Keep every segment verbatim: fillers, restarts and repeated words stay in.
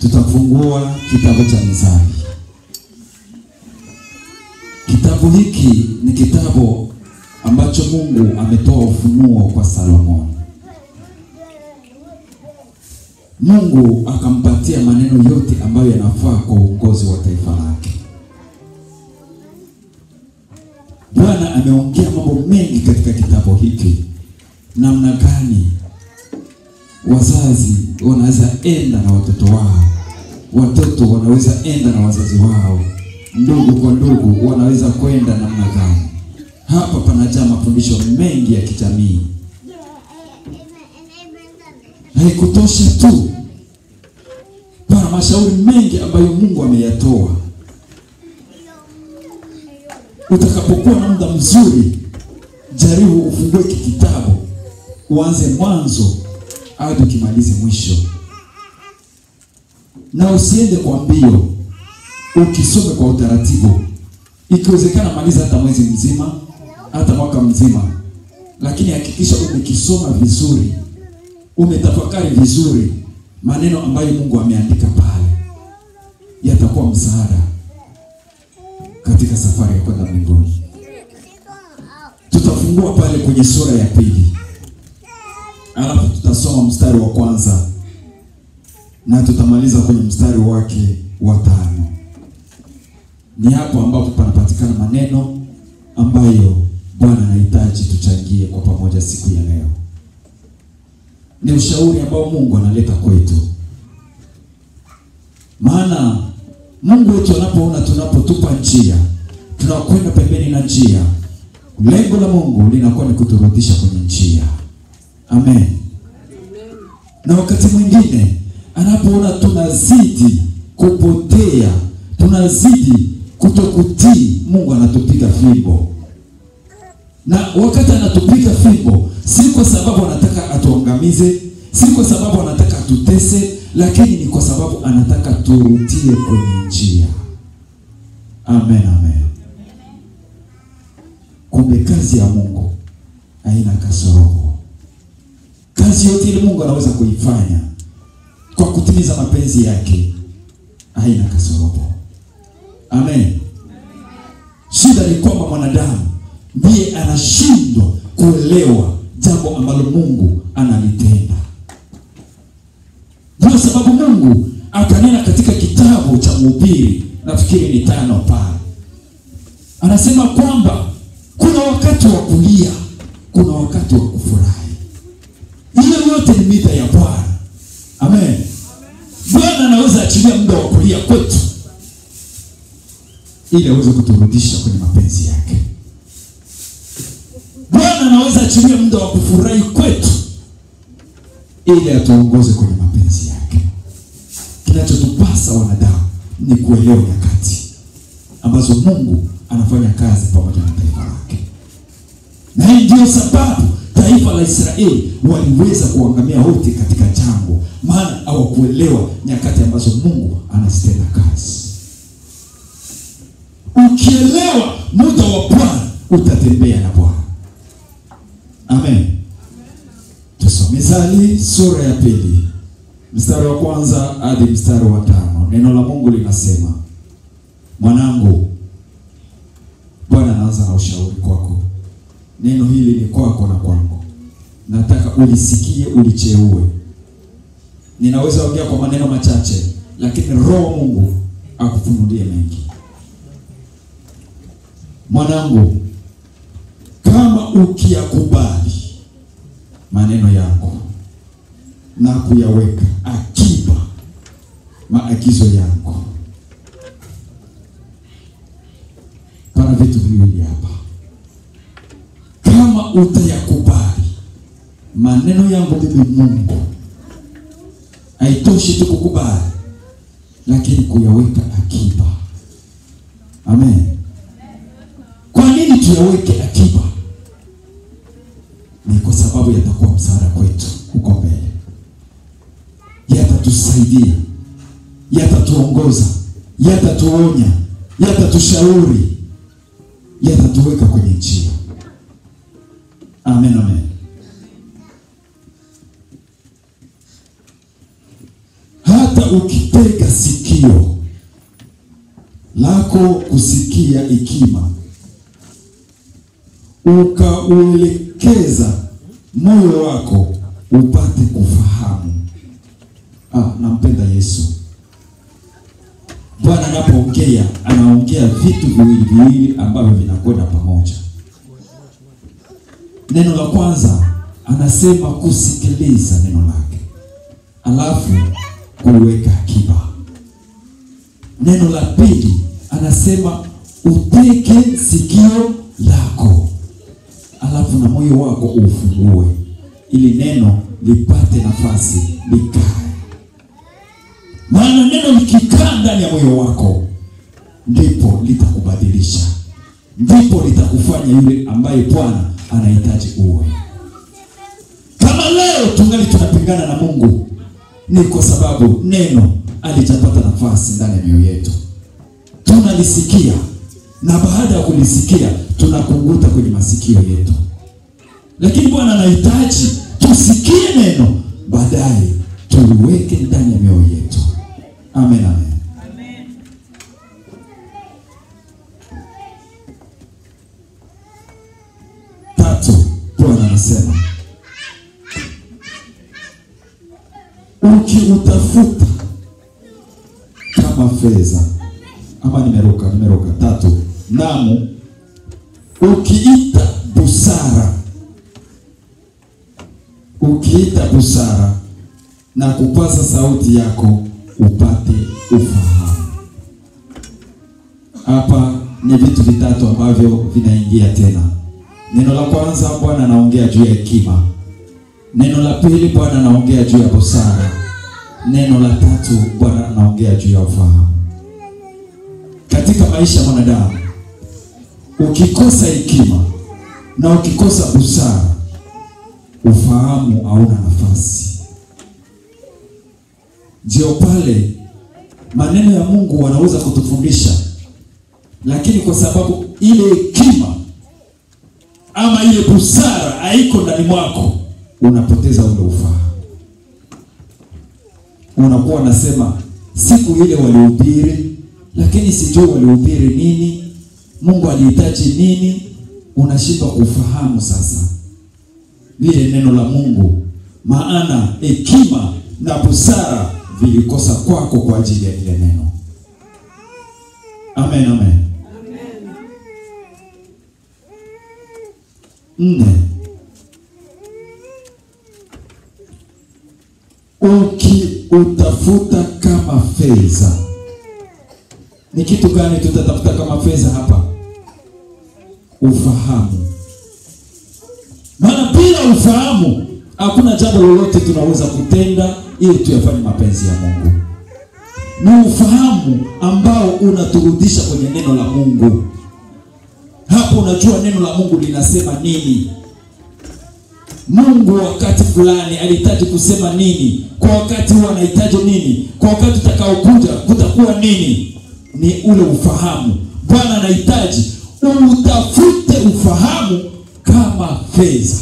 tutafungua kitabu cha Mithali. Kitabu hiki ni kitabu ambacho Mungu ametoa ufunuo kwa Solomon. Mungu akampatia maneno yote ambayo yanafaa kwa uongozi wa taifa lake. Bwana ameongea mambo mengi katika kitabu hiki. Namna gani wazazi wanaweza enda na watoto wao, watoto wanaweza enda na wazazi wao, ndugu kwa ndugu wanaweza kwenda namna gani. Hapa panajaa mafundisho mengi ya kijamii. Haikutosha tu, pana mashauri mengi ambayo Mungu ameyatoa. Utakapokuwa na muda mzuri, jaribu ufungue kitabu, uanze mwanzo hadi ukimalize mwisho. Na usiende kwa mbio, ukisome kwa utaratibu. Ikiwezekana maliza hata mwezi mzima, hata mwaka mzima. Lakini hakikisha umekisoma vizuri, umetafakari vizuri maneno ambayo Mungu ameandika pale. Yatakuwa msaada katika safari ya kwenda mbinguni. Tutafungua pale kwenye sura ya pili. Alafu tutasoma mstari wa kwanza na tutamaliza kwenye mstari wake wa tano. Ni hapo ambapo panapatikana maneno ambayo Bwana anahitaji tuchangie kwa pamoja siku ya leo. Ni ushauri ambao Mungu analeta kwetu. Maana Mungu wetu anapoona tunapotupa njia, tunakwenda pembeni na njia, lengo la Mungu linakuwa ni kuturudisha kwenye njia. Amen. Amen. Na wakati mwingine anapoona tunazidi kupotea, tunazidi kutokutii, Mungu anatupiga fimbo. Na wakati anatupiga fimbo, si kwa sababu anataka atuangamize, si kwa sababu anataka atutese, lakini ni kwa sababu anataka turudie kwenye njia. Amen, amen. Kumbe kazi ya Mungu haina kasoro. Kazi yote ile Mungu anaweza kuifanya kwa kutimiza mapenzi yake haina kasoro. Amen. Shida ni kwamba mwanadamu ndiye anashindwa kuelewa jambo ambalo Mungu analitenda. Ndio sababu Mungu akanena katika kitabu cha Mhubiri, nafikiri ni tano pale. Anasema kwamba kuna wakati wa kulia, kuna wakati wa kufurahi. Hiyo yote ni mita ya Bwana. Amen. Bwana anaweza achilia muda wa kulia kwetu ili aweze kuturudisha kwenye mapenzi yake. Bwana anaweza achilia muda wa kufurahi kwetu ili atuongoze kwenye mapenzi yake. Kinachotupasa wanadamu ni kuelewa nyakati ambazo Mungu anafanya kazi pamoja na taifa lake. Na hii ndio sababu taifa la Israeli waliweza kuangamia wote katika jangwa, maana hawakuelewa nyakati ambazo Mungu anazitenda kazi. Ukielewa muda wa Bwana, utatembea na Bwana. Amen. Tusome Mithali sura ya pili, mstari wa kwanza hadi mstari wa tano. Neno la Mungu linasema, mwanangu, Bwana anaanza na ushauri kwako. Neno hili ni kwako na kwangu. Nataka ulisikie, ulicheue. Ninaweza ongea kwa maneno machache, lakini Roho Mungu akufunulie mengi. Mwanangu, kama ukiyakubali maneno yako na kuyaweka akiba maagizo yako. Pana vitu viwili hapa. Kama utayakubali maneno yangu mimi Mungu, haitoshi tu kukubali, lakini kuyaweka akiba. Amen. Kwa nini tuyaweke akiba? Ni kwa sababu yatakuwa msaada kwetu huko mbele. Yatatusaidia, yatatuongoza, yatatuonya, yatatushauri, yatatuweka kwenye njia. Amen, amen. Hata hata ukitega sikio lako kusikia hekima, ukauelekeza moyo wako upate kufahamu. Ah, nampenda Yesu. Bwana anapoongea, anaongea vitu viwili viwili ambavyo vinakwenda pamoja. Neno la kwanza anasema kusikiliza neno lake, alafu kuweka akiba. Neno la pili anasema uteke sikio lako, alafu na moyo wako ufungue ili neno lipate nafasi likae. Maana neno likikaa ndani ya moyo wako, ndipo litakubadilisha, ndipo litakufanya yule ambaye Bwana anahitaji uwe. Kama leo tungali tunapingana na Mungu, ni kwa sababu neno alijapata nafasi ndani ya mioyo yetu. Tunalisikia, na baada ya kulisikia tunakunguta kwenye masikio yetu. Lakini Bwana anahitaji tusikie neno, baadaye tuliweke ndani ya mioyo yetu. Amen, amen. Amen. Tatu, Bwana anasema ukiutafuta kama fedha, ama nimeruka nimeruka tatu, namu ukiita busara, ukiita busara na kupaza sauti yako upate ufahamu. Hapa ni vitu vitatu ambavyo vinaingia tena. Neno la kwanza, Bwana anaongea juu ya hekima. Neno la pili, Bwana anaongea juu ya busara. Neno la tatu, Bwana anaongea juu ya ufahamu. Katika maisha ya mwanadamu, ukikosa hekima na ukikosa busara, ufahamu hauna nafasi. Ndio pale maneno ya Mungu wanaweza kutufundisha, lakini kwa sababu ile hekima ama ile busara haiko ndani mwako, unapoteza ule ufahamu. Unakuwa unasema siku ile walihubiri, lakini sijui walihubiri nini, Mungu alihitaji nini. Unashindwa kufahamu sasa lile neno la Mungu, maana hekima na busara vilikosa kwako kwa ajili ya ile neno. Amen, amen. Amen. Nne, ukiutafuta kama fedha. Ni kitu gani tutatafuta kama fedha hapa? Ufahamu. Maana bila ufahamu hakuna jambo lolote tunaweza kutenda ili tuyafanye mapenzi ya Mungu. Ni ufahamu ambao unaturudisha kwenye neno la Mungu. Hapo unajua neno la Mungu linasema nini. Mungu wakati fulani alihitaji kusema nini, kwa wakati huu anahitaji nini, kwa wakati utakaokuja kutakuwa nini. Ni ule ufahamu. Bwana anahitaji utafute ufahamu kama fedha.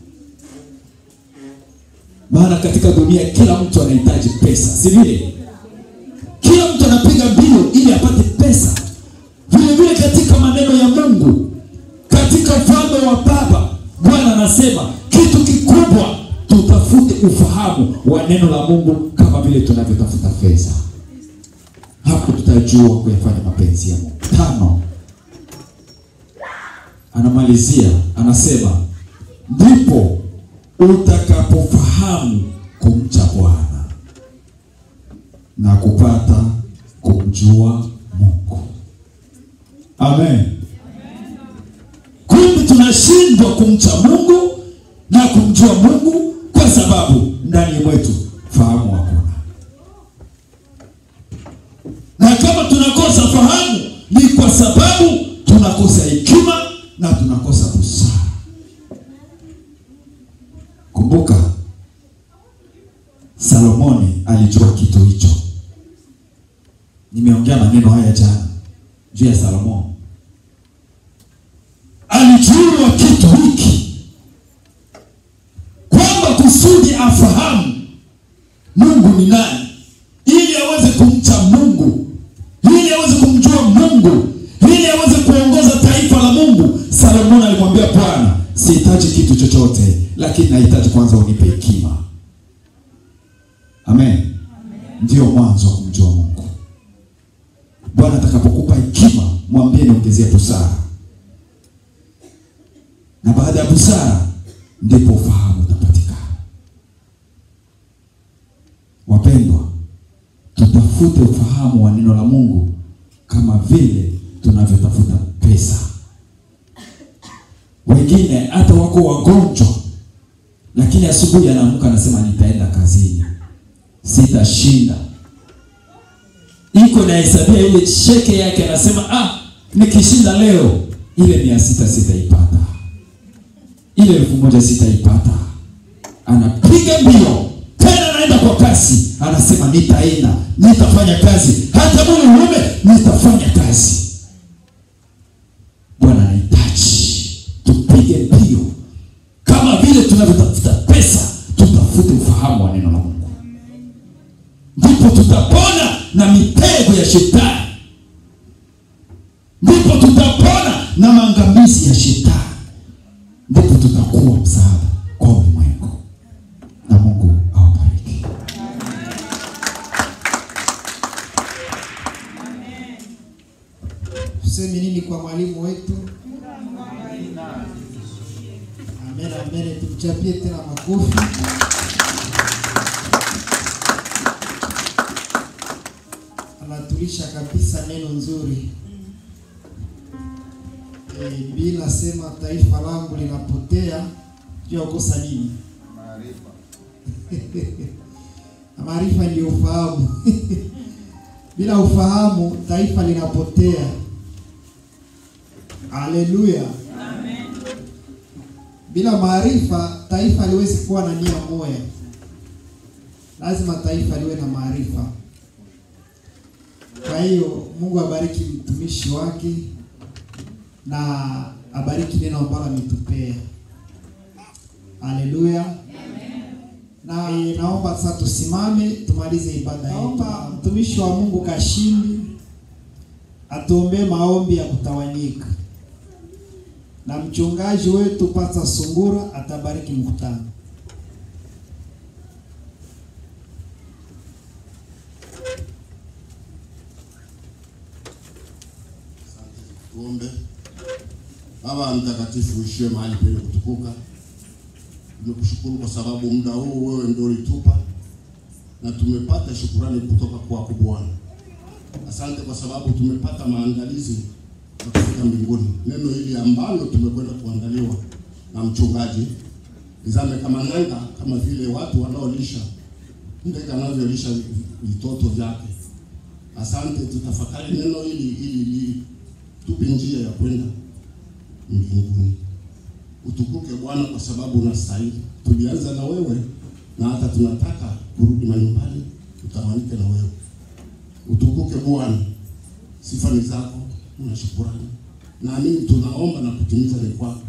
Maana katika dunia kila mtu anahitaji pesa, si vile? Kila mtu anapiga mbio ili apate pesa. Vile vile katika maneno ya Mungu, katika ufalme wa Baba, Bwana anasema kitu kikubwa, tutafute ufahamu wa neno la Mungu kama vile tunavyotafuta fedha. Hapo tutajua kuyafanya mapenzi ya Mungu. Tano, anamalizia anasema ndipo utakapofahamu kumcha Bwana na kupata kumjua Mungu. Amen. Kumbe tunashindwa kumcha Mungu na kumjua Mungu kwa sababu ndani mwetu fahamu hakuna. Na kama tunakosa fahamu ni kwa sababu tunakosa hekima na tunakosa busara. Kumbuka Salomoni alijua kitu hicho. Nimeongea maneno haya jana juu ya Salomoni. Alijua kitu hiki kwamba kusudi afahamu Mungu ni nani, ili kitu chochote, lakini nahitaji kwanza unipe hekima. Amen. Amen. Ndio mwanzo wa kumjua Mungu. Bwana atakapokupa hekima, mwambie niongezee busara. Na baada ya busara ndipo ufahamu utapatikana. Wapendwa, tutafute ufahamu wa neno la Mungu kama vile tunavyotafuta pesa. Wengine hata wako wagonjwa, lakini asubuhi anaamka anasema nitaenda kazini, sitashinda. Iko na hesabia ile sheke yake, anasema ah, nikishinda leo ile mia sita sitaipata, ile elfu moja sitaipata. Anapiga mbio tena, anaenda kwa kasi, anasema nitaenda, nitafanya kazi, hata mimi mume nitafanya kazi. Bwana anahitaji tupige mbio kama vile tunavyotafuta pesa, tutafute ufahamu wa neno la Mungu. Ndipo tutapona na mitego ya shetani. Ndipo tutapona na maangamizi ya shetani. Ndipo tutakuwa msaada kwa ulimwengu. Na Mungu awabariki. Amen. Tuseme nini kwa mwalimu wetu? Amen, amen. Tumchapie tena makofi. Anatulisha kabisa neno nzuri. E, bila sema taifa langu linapotea, jua kosa nini? Maarifa. Maarifa ndio ufahamu. Bila ufahamu taifa linapotea. Haleluya. Amen. Bila maarifa taifa liwezi kuwa na nia moja. Lazima taifa liwe na maarifa. Kwa hiyo Mungu abariki mtumishi wake na abariki neno ambalo ametupea. Haleluya. Amen. Na e, naomba sasa tusimame tumalize ibada yetu. Naomba mtumishi wa Mungu Kashindi atuombee maombi ya kutawanyika. Na mchungaji wetu Pastor Sungura atabariki mkutano. Tuombe. Baba mtakatifu, uishie mahali penye kutukuka. Tumekushukuru kwa sababu muda huu wewe ndio ulitupa na tumepata shukrani kutoka kwako Bwana. Asante kwa sababu tumepata maandalizi ya kufika mbinguni. Neno hili ambalo tumekwenda kuandaliwa na mchungaji lizame kama nanga, kama vile watu wanaolisha ndege anavyolisha vitoto vyake. Asante, tutafakari neno hili ili tupe njia ya kwenda mbinguni. Utukuke Bwana kwa sababu unastahili. Tulianza na wewe na hata tunataka kurudi manyumbani tutawanike na wewe. Utukuke Bwana. Sifa ni zako na shukrani. Na mimi tunaomba na kutimiza ni kwako.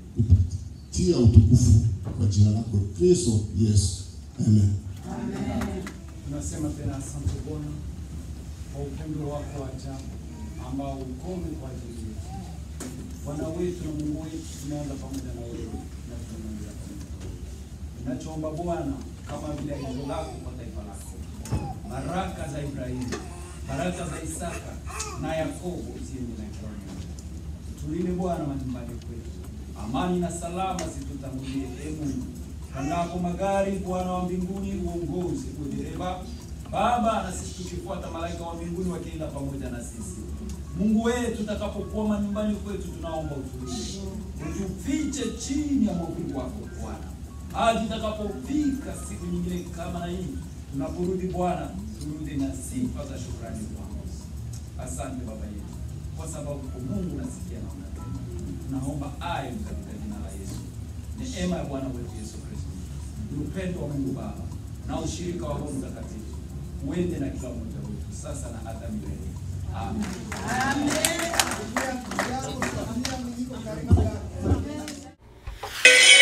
Tia utukufu kwa jina lako Kristo Yesu. Amen. Amen. Tunasema tena asante Bwana kwa upendo wako wa ajabu ambao ukome kwa ajili yetu. Bwana wetu na Mungu wetu, tunaanza pamoja na wewe na tunaendelea pamoja. Ninachoomba Bwana kama vile agizo lako kwa taifa lako. Baraka za Ibrahimu, baraka za Isaka na Yakobo ziende na Ibrahimu. Tulinde Bwana majumbani kwetu. Amani na salama zitutangulie ee Mungu. Kanapo magari Bwana wa mbinguni uongozi udereva. Baba, na sisi tukifuata malaika wa mbinguni wakienda pamoja na sisi. Mungu wetu, tutakapokuwa manyumbani kwetu tunaomba utulize. Utufiche chini ya mwavuli wako Bwana. Hadi tutakapofika siku nyingine kama na hii, tunaporudi Bwana, turudi na sifa za shukrani kwako. Asante Baba yetu, kwa sababu kwa Mungu nasikia na unatenda. Tunaomba ayo katika jina la Yesu. Neema ya Bwana wetu Yesu Kristo, upendo wa Mungu Baba na ushirika wa Roho Mtakatifu uende na kila mmoja wetu sasa na hata milele. Amen. Amen.